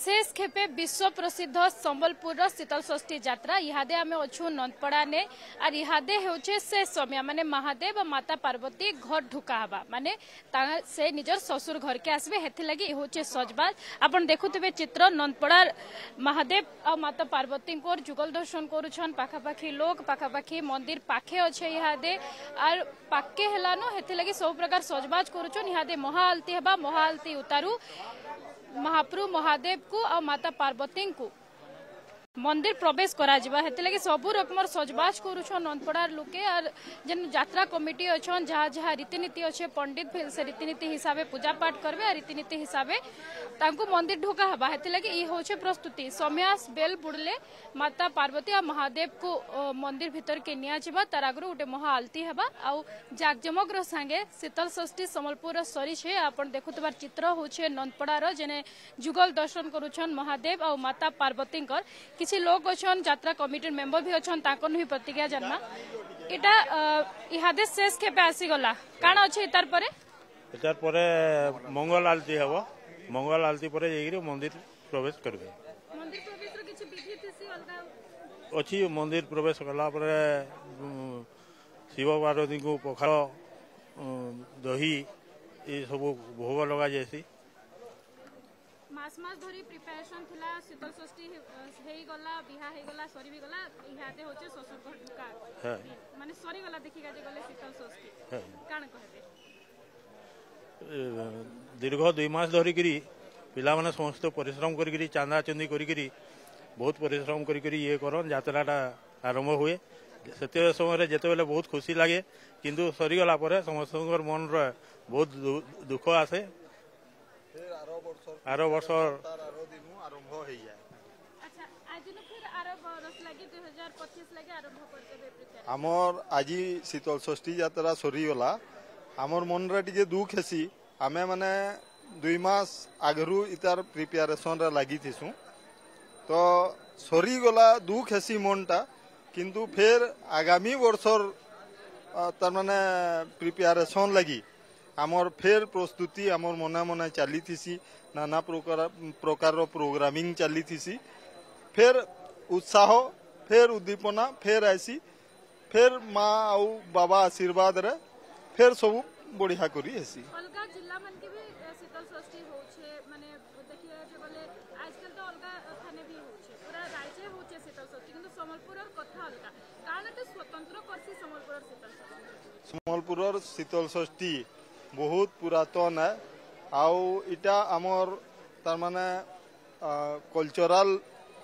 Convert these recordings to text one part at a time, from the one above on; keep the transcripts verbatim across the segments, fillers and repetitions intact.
शेष खेपे विश्व प्रसिद्ध संबलपुर शीतल षष्ठी यात्रा इहादे आम अच्छु नंदपड़ा ने और इहादे होचे से समय माने महादेव और माता पार्वती घर ढुका हवा माने से निजर ससुर घर के आसबे हेथि लगी होचे सजबाज आपण देखुथिबे चित्र नंदपड़ा महादेव और माता पार्वती को जुगल दर्शन करूछन पाखापाखी लोग पाखापाखी मंदिर पाखे अच्छे इहादे और पाके हेलानो हेथि लगी सब प्रकार सजबाज करूछन इहादे महाआलती हवा महाआलती उतारू महाप्रभु महादेव को और माता पार्वती को मंदिर प्रवेश करा जिबा हेते लगे सबु रकमर सजबाज करूछन नंदपड़ार लोके और जन यात्रा कमिटी अछन जहाँ जहाँ रीतिनीति अच्छे पंडित भी से रीतिनीति हिसाब से पूजा पाठ करबे रीतिनीति हिसाब से तांको मंदिर ढोका हबा हेते लगे ई होचे प्रस्तुति समयास बेल बुड़ले माता पार्वती और महादेव को मंदिर भीतर के निया जिबा तार आगरो उटे महाआलती हबा आ जाकजमगर संगे शीतल षष्ठी संबलपुर सरी छे आपण देखुतबार चित्र होचे नंदपड़ार जेने जुगल दर्शन करूछन महादेव और माता पार्वती किसी लोग अच्छन यात्रा कमिटी मेंबर भी अच्छन ताको नहीं प्रतिक्रिया जन्मा इटा इहादे शेष खेपे आसी गला काण अछि इतार परे इतार परे मंगल आलती हबो मंगल आलती परे जेगिरि मंदिर प्रवेश करबे मंदिर प्रवेश रो किछि विधि थिसी अलगा अछि मंदिर प्रवेश कला परे शिव पार्वती को पखाल दही ए सब भोग लगा जैसी मास मास धरी प्रिपरेशन थिला शीतल षष्ठी हेई गला बिहा हेई गला सरी भी गला इहाते होचे ससुर घर ढुका है माने सरी गला देखिगा जे गले शीतल षष्ठी है काण कहबे दीर्घ दुई मास धरी करी पिला माने समस्त परिश्रम करी करी चांदा चंदी करी करी बहुत परिश्रम करी करी ये करन यात्राटा आरंभ हुए सेते समय जेते बेले बहुत खुशी लागे किंतु सरी गला परे समस्त मन रे बहुत दुख आसे आरो वर्ष आरंभ हो जाए अच्छा आज फिर आरो वर्ष लागि दो हज़ार पच्चीस लागि आरंभ करते प्रिपेयर हमर आजी शीतल षष्ठी यात्रा सरी गला हमर मन रे टिके दुख हेसी आमे माने दुई मास आगरु इतार प्रिपरेशन रे लागि थिसु तो सरी गला दुख हेसी मनटा किंतु फिर आगामी वर्षर तार माने प्रिपरेशन लागि आमर फेर प्रस्तुति आमर मना मना चली थी नाना प्रकार प्रकार प्रोग्रामिंग चली थी फेर उत्साह फेर उद्दीपना फेर ऐसी फेर माँ आउ बाबा आशीर्वाद रे फेर सब बढ़िया करी ऐसी अलगा जिल्ला मन के भी शीतल षष्ठी होछे माने देखिए जे बोले आजकल तो अलगा थाने भी होछे पूरा राज्य होछे शीतल षष्ठी किंतु संबलपुर कथा अलगा कारण तो स्वतंत्र करसी संबलपुर शीतल षष्ठी संबलपुर शीतल षष्ठी बहुत पुरातन है आउ इटा आमर तार माने कल्चरल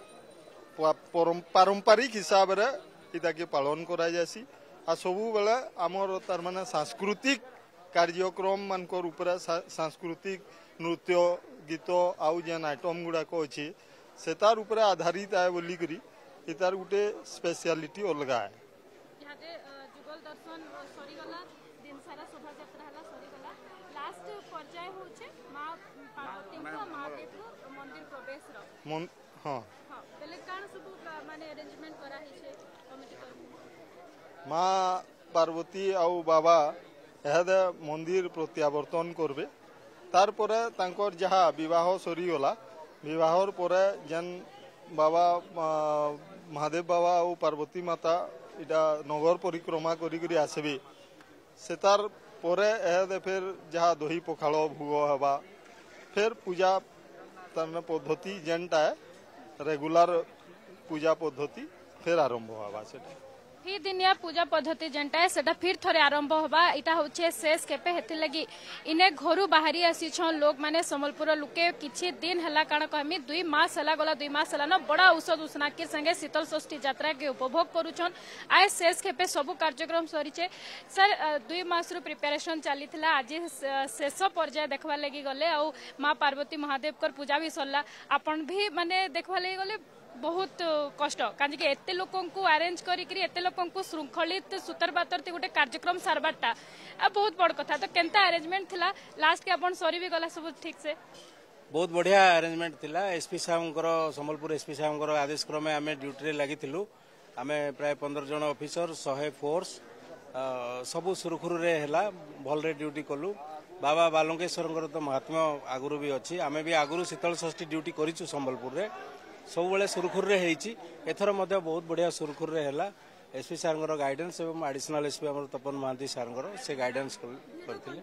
पारंपरिक हिसाब रे इटा के पालन करा जासी आ सबु बेले आमर तार माने सांस्कृतिक कार्यक्रम मानकर ऊपर सांस्कृतिक नृत्य गीत आउ जेन आइटम गुडा को अछि सेतार ऊपर आधारित है बोली करी इतार गुटे स्पेशलिटी अलगा है इहाते जुगल दर्शन सरी गला दिन सारा शोभा यात्रा हला सरी गला लास्ट पर्याय होचे मां पार्वती को महादेव को मंदिर प्रवेश रो मन हां हां पहले कान सब माने अरेंजमेंट करा हिचे कमिटी कर मां पार्वती आउ बाबा एहादे मंदिर प्रत्यावर्तन करबे तार परे तांकर जहा विवाह सरी गला विवाहर परे जन बाबा महादेव बाबा और पार्वती माता इटा नगर परिक्रमा करी करी आसबे सेतार परे एहादे फिर जहा दही पखाल भोग हवा फिर पूजा तार पद्धति जेनटा रेगुलर पूजा पद्धति फिर आरंभ हवा सेटा ही दिनिया पूजा पद्धति जेनटा है सेटा फिर थरे आरंभ होबा इटा होचे शेष केपे हेति लगी इने घरु बाहरी आसी छन लोग माने संबलपुर लुके किछि दिन हला काण कहमी दुई मास हला गला दुई मास हला न बड़ा औषध उसना के संगे शीतल षष्ठी यात्रा के उपभोग करूछन आय शेष केपे सब कार्यक्रम सरीचे सर दुई मास रो प्रिपरेशन चलीथिला आज शेष पर्याय देखबा लगी गले आ मां पार्वती महादेव कर पूजा भी सरला आपण भी माने देखबा लगी गले बहुत कष्ट कांजी के एते लोकन को अरेंज करी करी एते लोकन को श्रृंखलित सुतर बातर गोटे कार्यक्रम सारबाटा आ बहुत बड़ कथा तो केनता अरेंजमेंट थिला लास्ट के अपन सरी भी गला सब ठीक से बहुत बढ़िया अरेंजमेंट थिला एसपी साहबकर संबलपुर एसपी साहबकर आदेश क्रमे आमे ड्यूटी रे लागिथिलु आमे प्राय पंद्रह जन ऑफिसर सौ फोर्स सबु सुरखुरु रे हला भल रे ड्यूटी कलु बाबा बालंकेश्वर तो महात्म्य आगुरी भी अच्छी आम भी आगुरी शीतल षष्ठी ड्यूटी करूँ संबलपुर में सब सुरखुर एथर बहुत बढ़िया सुरखुर है एसपी सार गाइडेंस एवं एडिशनल एसपी आम तपन महांती सार से गाइडेंस करते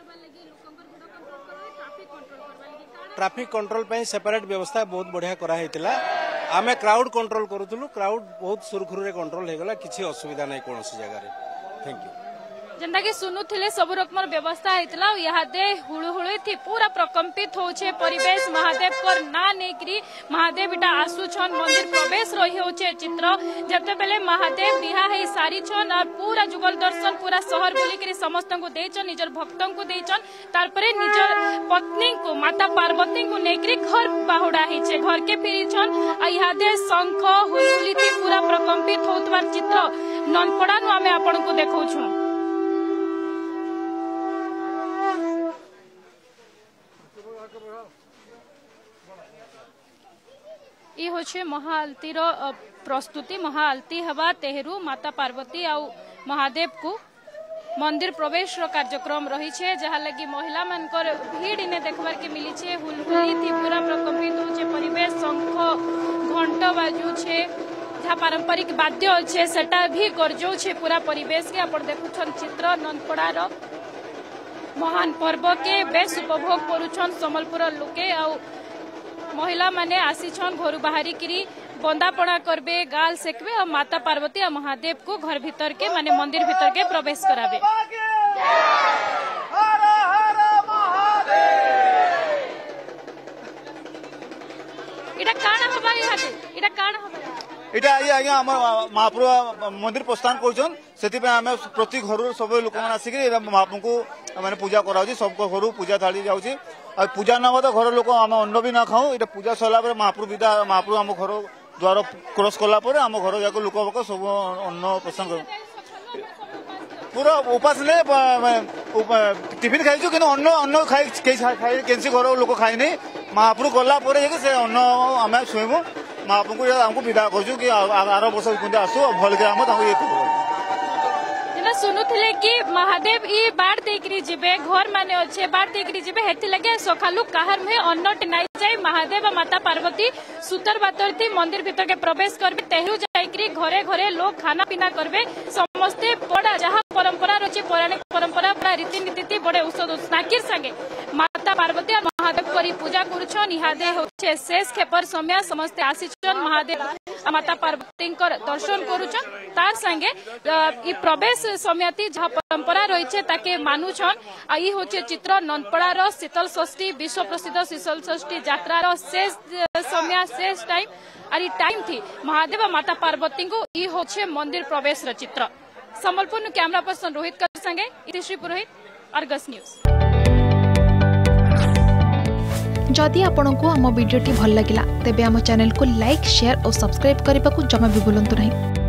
ट्रैफिक कंट्रोल पे सेपरेट व्यवस्था बहुत बढ़िया कराई आम क्राउड कंट्रोल करूँ क्राउड बहुत सुरखुर कंट्रोल हो गला किसी असुविधा नहीं कौन जगह थैंक यू जेनटा कि सुनुथिले सब रकम व्यवस्था होता इहादे हुड़ुहुड़ी थी पूरा प्रकम्पित होचे परिवेश महादेव कर ना नेकरी महादेव इटा आसुछन मंदिर प्रवेश रही होचे चित्र जते बेले महादेव बिहा है सारी छन और पूरा जुगल दर्शन पूरा शहर बुली करी समस्त को देचन निजर भक्तन को देचन तार परे निजर पत्नी को माता पार्वती को नेकरी घर बाहुडा हिचे घर के फिरी छन इहादे शंख हुलहुली थी पूरा प्रकम्पित होतवार चित्र ननपड़ा नु आमे आपन को देखौछु ये होछे महाआलती रो प्रस्तुति महाआलती हवा तेहरू माता पार्वती आउ महादेव को मंदिर प्रवेश रो कार्यक्रम रही छे जहा लगी महिला मानकर भीड़ इने देखबार के मिली छे हुलहुली थी पूरा प्रकम्पित होछे परिवेश शंख घंट बाजू छे जहा पारंपरिक वाद्य अच्छे सेटा भी गरजौ छे पूरा परिवेश के आपण देखुछन चित्र ननपड़ा रो महान पर्व के बेस उपभोग करुछन संबलपुर लोके आउ महिला माने आसीछन घर बाहरी किरी बंदापना करबे गाल सेकबे और माता पार्वती और महादेव को घर भीतर के माने मंदिर भीतर के प्रवेश कराबे इटा काना हबा इहाते इटा काना हबा इटा आइ आज्ञा आम महाप्रभु मंदिर प्रस्थान कर प्रति घर सब लोक मैंने आसिक महाप्रभु को मैंने पूजा कराऊँ सब घर पूजा थाली जाऊँगी और पूजा न तो घर लोक आम अन्न भी ना खाऊँ इटा पूजा सरला महाप्रभु विदा महाप्रभु आम घर द्वार क्रॉस कलापर आम घर जाक लोक बाक सब अन्न प्रस्थान कर पूरा उपास ने टिफिन खाई कि अन्न अन्न खाई कैसी घर लोक खाई महाप्रभु गलापर से अन्न आम शुबू महाप्रभु को आमको विदा करूँ कि आर वर्ष आसू भल के आम ये सुनुथिले कि महादेव ई बाढ़ देकरी जिबे घर माने अच्छे बाढ़ देकरी जिबे हेति लगे सखालु काहर में अन्न टिनाई जाए महादेव और माता पार्वती सुतर बातर थी मंदिर भीतर के प्रवेश करबे तेहरु जाइकरी घरे घरे लोग खाना पीना करबे समस्ते बड़ा जहाँ परंपरा रचे पौराणिक परंपरा बड़ा रीति नीति बड़े औषध स्नाकिर संगे माता पार्वती और महादेव करी पूजा करुछन इहादे होछे शेष खेपर समय समस्ते आसीछन महादेव और माता पार्वती दर्शन करुछन तार संगे ई प्रवेश समिति जहाँ परंपरा रही ताके मानुछन आ ई होचे चित्र ननपड़ा रो शीतल षष्ठी विश्व प्रसिद्ध शीतल षष्ठी यात्रा रो शेष समय शेष टाइम और टाइम थी महादेव और माता पार्वती को ई होचे मंदिर प्रवेश रो चित्र संबलपुर कैमरा पर्सन रोहित कर संगे इतिश्री पुरोहित अर्गस न्यूज। जदि आपंक आम भिडी भल लगा तेब आम चैनल को लाइक शेयर और सब्सक्राइब करने को जमा भी भूलु नहीं।